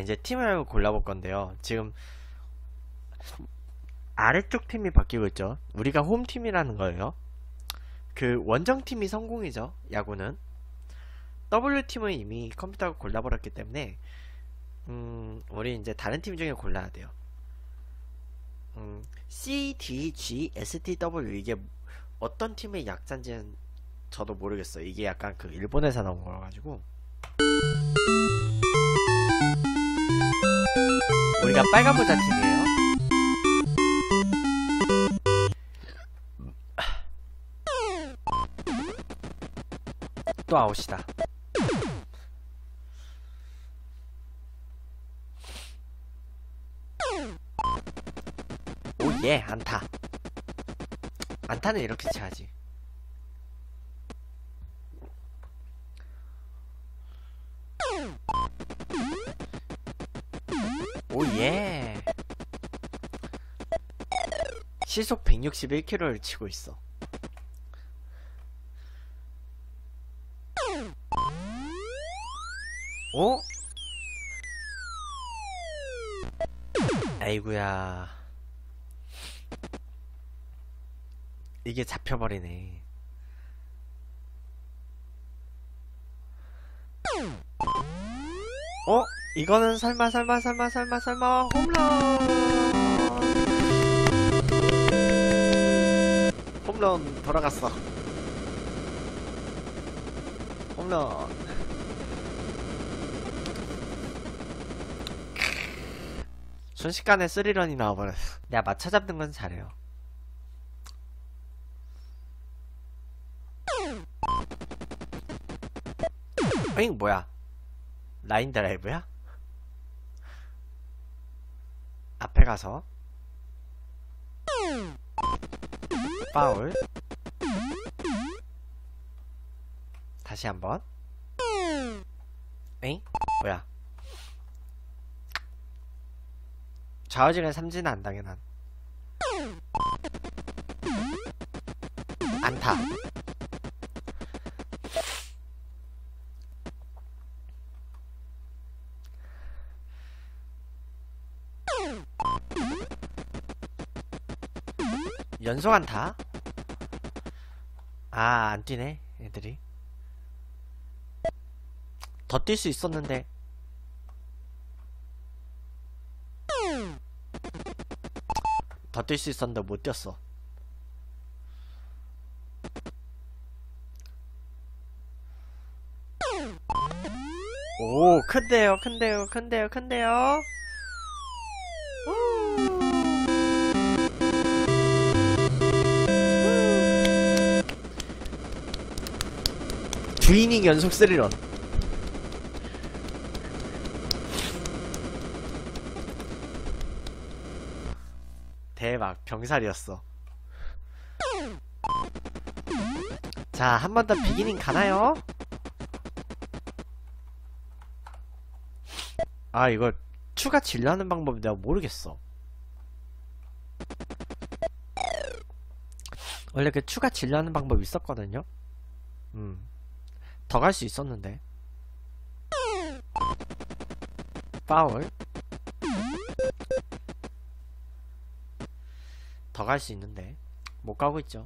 이제 팀을 골라볼 건데요. 지금 아래쪽 팀이 바뀌고 있죠. 우리가 홈팀이라는 거예요. 그 원정팀이 성공이죠. 야구는. W팀은 이미 컴퓨터가 골라버렸기 때문에 우리 이제 다른 팀 중에 골라야 돼요. C, D, G, S, T, W 이게 어떤 팀의 약자인지는 저도 모르겠어요. 이게 약간 그 일본에서 나온 거라가지고. 우리가 빨간 모자 팀이에요. 또 아웃이다. 오예, 안타. 안타는 이렇게 쳐야지. 오예. 시속 161km를 치고 있어. 어? 아이구야. 이게 잡혀버리네. 어? 이거는 설마 홈런. 홈런 돌아갔어. 홈런. 순식간에 3런이 나와버렸어. 내가 맞춰잡는 건 잘해요. 어잉 뭐야, 라인 드라이브야? 앞에 가서 파울. 다시 한번. 에잉 뭐야, 좌우중에 삼진은 안 당해. 난 안타. 연속 안타. 아, 안 뛰네 애들이. 더 뛸 수 있었는데. 더 뛸 수 있었는데 못 뛰었어. 오, 큰데요. 두 이닝 연속 3런. 대박, 병살이었어. 자, 한 번 더 비기닝 가나요? 아, 이거 추가 진료하는 방법이 내가 모르겠어. 원래 그 추가 진료하는 방법이 있었거든요. 더 갈 수 있었는데. 파울. 더 갈 수 있는데 못 가고 있죠.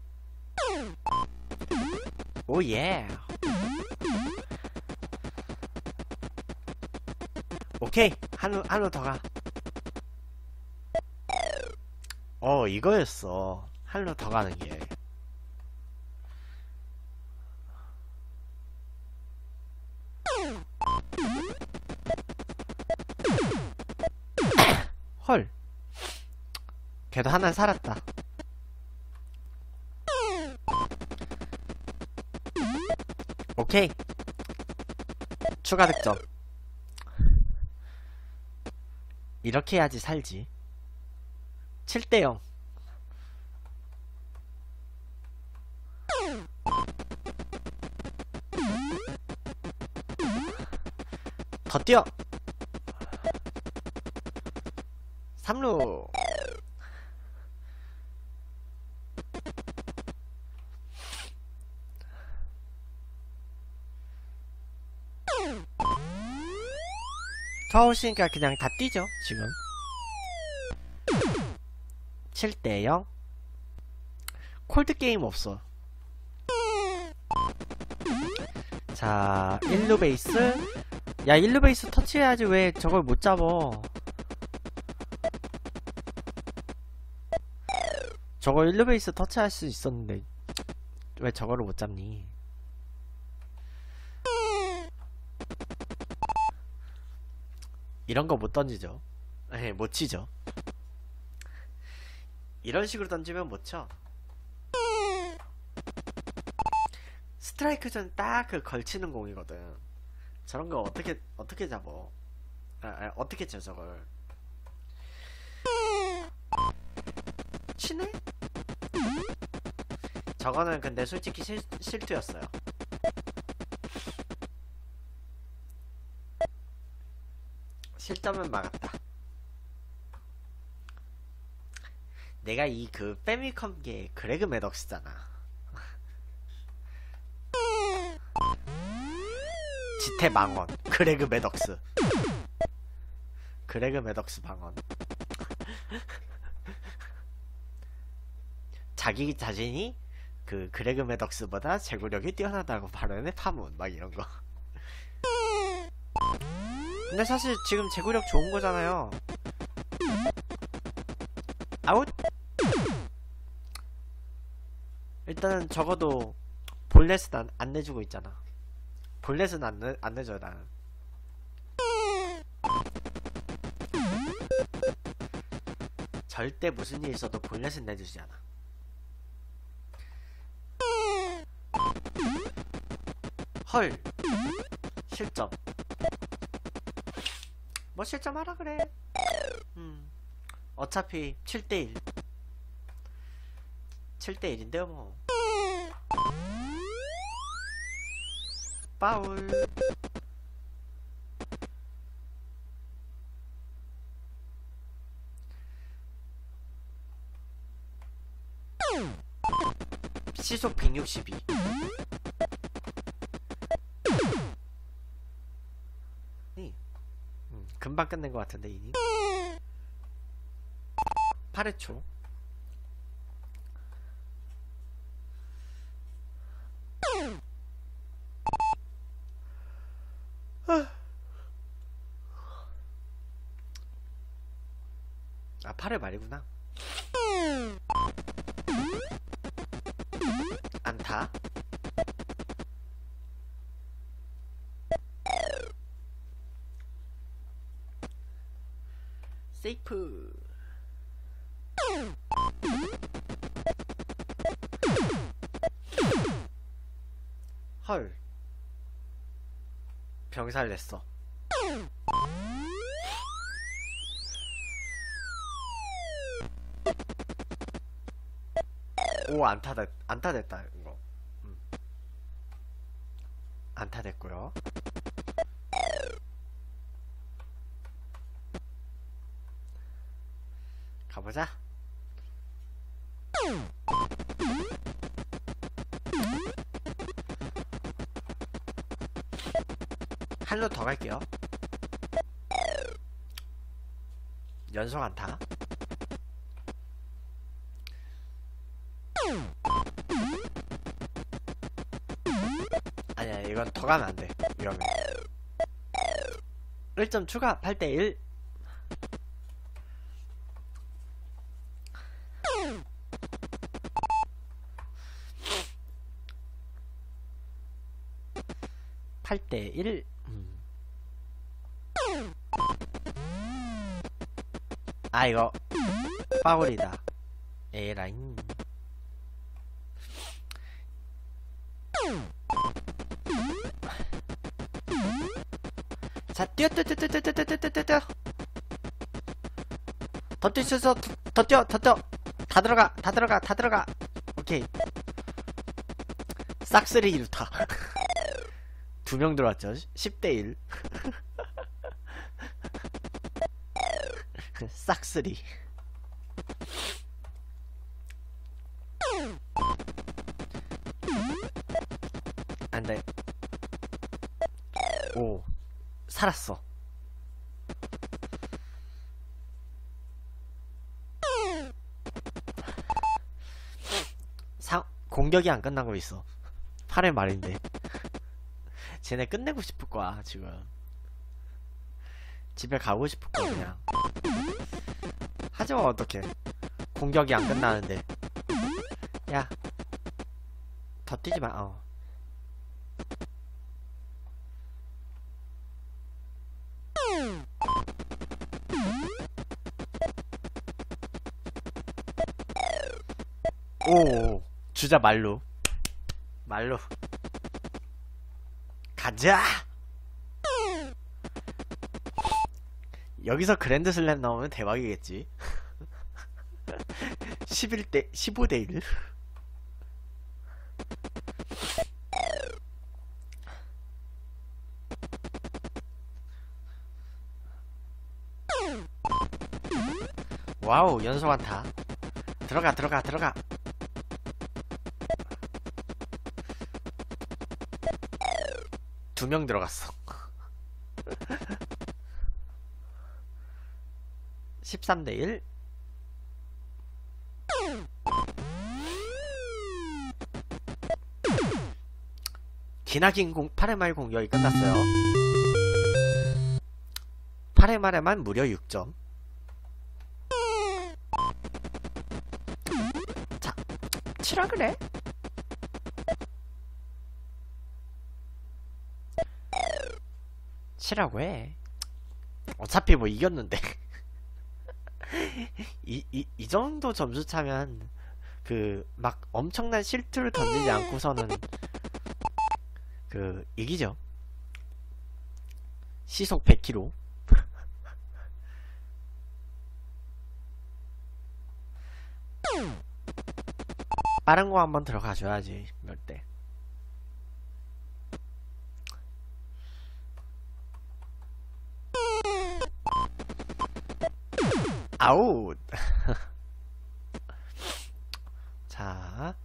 오예. 오케이, 한루 더 가. 이거였어. 한루 더 가는 게. 헐, 걔도 하나 살았다. 오케이, 추가 득점. 이렇게 해야지 살지. 7대0. 더 뛰어. 3루. 파워시니까 그냥 다 뛰죠 지금. 7대0. 콜드게임 없어. 자 1루 베이스. 야 1루 베이스 터치해야지 왜 저걸 못 잡어. 저거 1루 베이스 터치할 수 있었는데 왜 저거를 못 잡니. 이런 거 못 던지죠. 에, 못 치죠. 이런 식으로 던지면 못 쳐. 스트라이크 존 딱 그 걸치는 공이거든. 저런 거 어떻게 잡어. 어떻게 쳐 저걸. 치네? 저거는 근데 솔직히 실투였어요. 실점은 막았다. 내가 이 그 패미컴계의 그레그 매덕스잖아. 지태 망원 그레그 매덕스. 그레그 매덕스 방언. 자기 자신이 그 그레그 매덕스보다 제구력이 뛰어나다고 발언해 파문 막 이런거. 근데 사실 지금 제구력 좋은 거잖아요. 아웃? 일단은 적어도 볼넷은 안 내주고 있잖아. 볼넷은 안 내줘요 나는. 절대 무슨 일 있어도 볼넷은 내주지 않아. 헐 실점. 뭐 실점하라 그래. 어차피 7대1 7대1인데요 뭐. 파울. 시속 162. 금방 끝낸 것 같은데 이닝. 8회초. 아 8회 말이구나. 안타. 세이프. 헐 병살 냈어. 오 안타 됐다 이거. 안타 됐고요. 가보자. 한 루 더 갈게요. 연속 안타. 아니야 이건 더 가면 안돼. 이러면 1점 추가. 8대1. 아 이거 파울이다. 에라잉. 자 뛰어. 더 뛰셔서 더 뛰어. 다 들어가. 오케이. 싹쓸이 이루타. 2명 들어왔죠. 10대1. 싹쓸이. 안돼. 오 살았어. 공격이 안 끝나고 있어. 8회 말인데. 쟤네 끝내고 싶을 거야, 지금. 집에 가고 싶을 거야, 그냥. 하지만 어떡해. 공격이 안 끝나는데. 야, 더 뛰지 마, 오, 주자 말로. 말로. 가자! 여기서 그랜드슬램 나오면 대박이겠지. 11대, 15대1. 와우, 연속 안타. 들어가, 들어가, 들어가. 두 명 들어갔어. 13대1. 기나긴 8회 말 공격이 끝났어요. 8회 말에만 무려 6점. 자, 치라 그래? 치라고 해. 어차피 뭐 이겼는데. 이 정도 점수 차면 막 엄청난 실투를 던지지 않고서는 이기죠. 시속 100km. 빠른 거 한번 들어가줘야지, 이럴 때. 아웃! 자.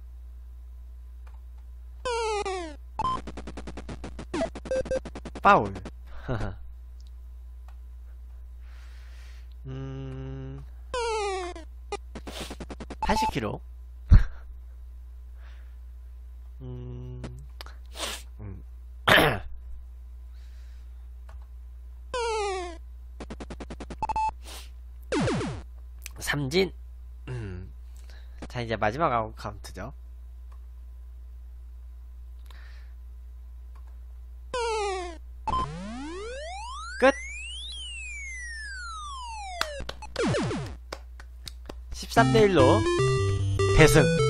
파울. 80kg. 삼진. 자, 이제 마지막 아웃 카운트죠. 끝. 13대1로 대승.